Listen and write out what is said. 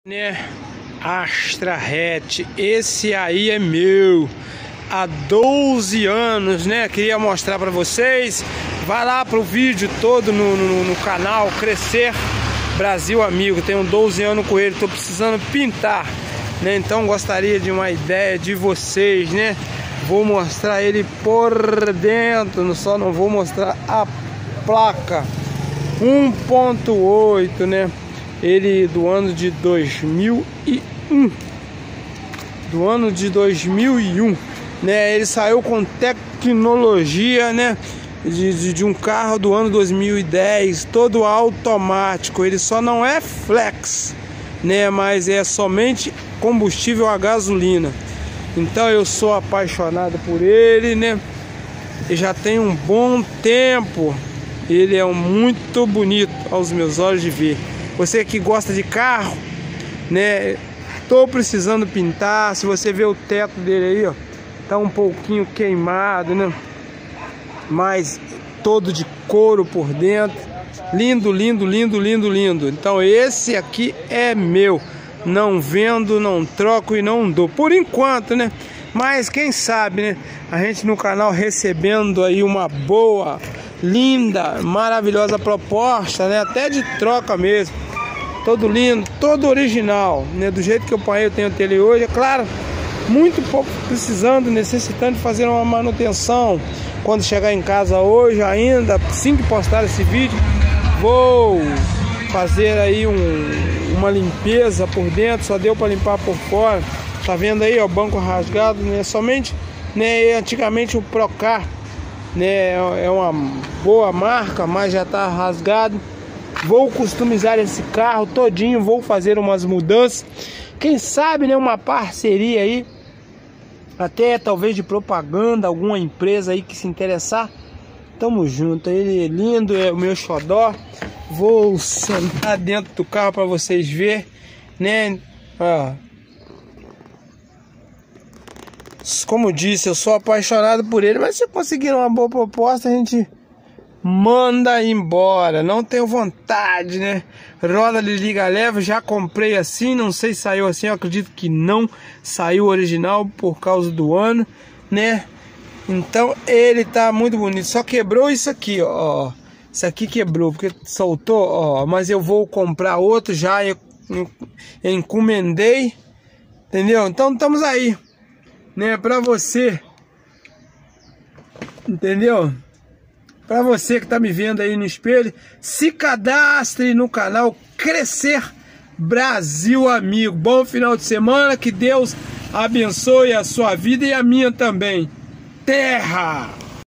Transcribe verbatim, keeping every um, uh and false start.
Né, Astra Hatch, esse aí é meu há doze anos, né? Queria mostrar para vocês. Vai lá pro vídeo todo no, no, no canal Crescer Brasil Amigo. Tenho doze anos com ele, tô precisando pintar, né? Então gostaria de uma ideia de vocês, né? Vou mostrar ele por dentro, só não vou mostrar a placa. um ponto oito, né? Ele do ano de dois mil e um, do ano de dois mil e um, né? Ele saiu com tecnologia, né? De, de, de um carro do ano dois mil e dez, todo automático. Ele só não é flex, né? Mas é somente combustível a gasolina. Então eu sou apaixonado por ele, né? E já tem um bom tempo. Ele é muito bonito aos meus olhos de ver. Você que gosta de carro, né? Tô precisando pintar. Se você vê o teto dele aí, ó, tá um pouquinho queimado, né? Mas todo de couro por dentro. Lindo, lindo, lindo, lindo, lindo. Então esse aqui é meu. Não vendo, não troco e não dou. Por enquanto, né? Mas quem sabe, né? A gente no canal recebendo aí uma boa, linda, maravilhosa proposta, né? Até de troca mesmo. Todo lindo, todo original, né? Do jeito que eu ponho, eu tenho ele hoje. É claro, muito pouco precisando, necessitando de fazer uma manutenção. Quando chegar em casa hoje ainda, assim que postar esse vídeo, vou fazer aí um, uma limpeza por dentro. Só deu para limpar por fora. Tá vendo aí, ó, o banco rasgado, né? Somente, né? Antigamente o Procar, né? É uma boa marca, mas já tá rasgado. Vou customizar esse carro todinho, vou fazer umas mudanças. Quem sabe, né, uma parceria aí, até talvez de propaganda, alguma empresa aí que se interessar. Tamo junto, ele é lindo, é o meu xodó. Vou sentar dentro do carro para vocês verem, né? Ó. Como disse, eu sou apaixonado por ele, mas se conseguir uma boa proposta, a gente manda embora. Não tenho vontade, né? Roda de liga leve, já comprei assim, não sei se saiu assim, eu acredito que não saiu original por causa do ano, né? Então ele tá muito bonito, só quebrou isso aqui, ó. Isso aqui quebrou porque soltou, ó. Mas eu vou comprar outro já, eu, eu encomendei, entendeu? Então estamos aí, né? Pra você, entendeu? Para você que tá me vendo aí no espelho, se cadastre no canal Crescer Brasil Amigo. Bom final de semana, que Deus abençoe a sua vida e a minha também. Terra!